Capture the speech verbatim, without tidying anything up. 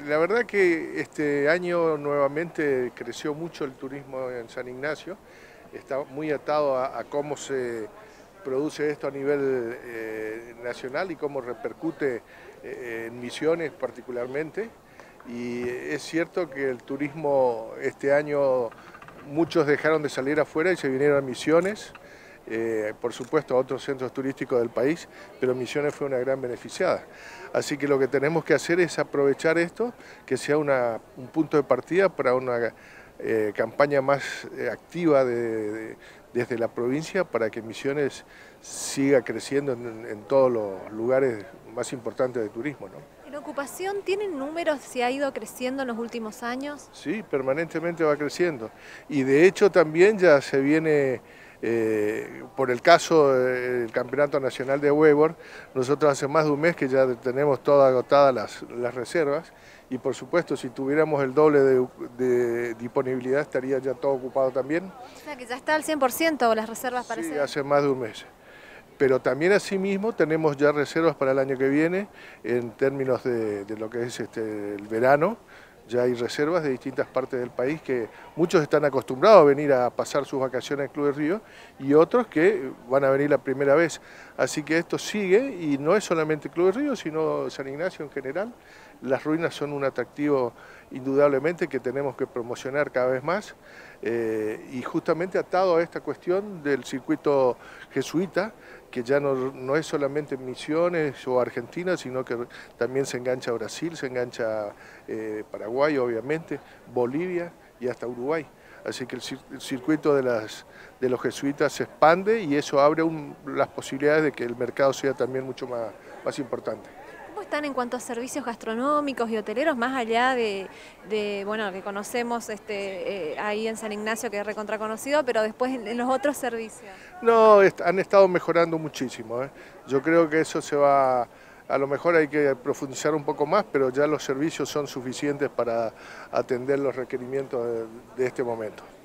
La verdad que este año nuevamente creció mucho el turismo en San Ignacio, está muy atado a, a cómo se produce esto a nivel eh, nacional y cómo repercute eh, en Misiones particularmente. Y es cierto que el turismo este año, muchos dejaron de salir afuera y se vinieron a Misiones, eh, por supuesto a otros centros turísticos del país, pero Misiones fue una gran beneficiada. Así que lo que tenemos que hacer es aprovechar esto, que sea una, un punto de partida para una eh, campaña más eh, activa de, de, desde la provincia para que Misiones siga creciendo en, en todos los lugares más importantes de turismo, ¿no? ¿En ocupación tienen números si ha ido creciendo en los últimos años? Sí, permanentemente va creciendo. Y de hecho también ya se viene, eh, por el caso del Campeonato Nacional de Wakeboard, nosotros hace más de un mes que ya tenemos todas agotadas las, las reservas y por supuesto si tuviéramos el doble de, de disponibilidad estaría ya todo ocupado también. O sea que ya está al cien por ciento las reservas para Sí, ese... hace más de un mes. Pero también asimismo tenemos ya reservas para el año que viene en términos de, de lo que es este, el verano. Ya hay reservas de distintas partes del país que muchos están acostumbrados a venir a pasar sus vacaciones en Club del Río y otros que van a venir la primera vez. Así que esto sigue y no es solamente Club del Río, sino San Ignacio en general. Las ruinas son un atractivo indudablemente que tenemos que promocionar cada vez más eh, y justamente atado a esta cuestión del circuito jesuita, que ya no, no es solamente Misiones o Argentina, sino que también se engancha a Brasil, se engancha a eh, Paraguay, obviamente, Bolivia y hasta Uruguay. Así que el, el circuito de, las, de los jesuitas se expande y eso abre un, las posibilidades de que el mercado sea también mucho más, más importante. ¿Cómo están en cuanto a servicios gastronómicos y hoteleros, más allá de, de bueno, que conocemos este, eh, ahí en San Ignacio, que es recontra conocido, pero después en, en los otros servicios? No, han estado mejorando muchísimo, ¿eh? Yo creo que eso se va, a lo mejor hay que profundizar un poco más, pero ya los servicios son suficientes para atender los requerimientos de, de este momento.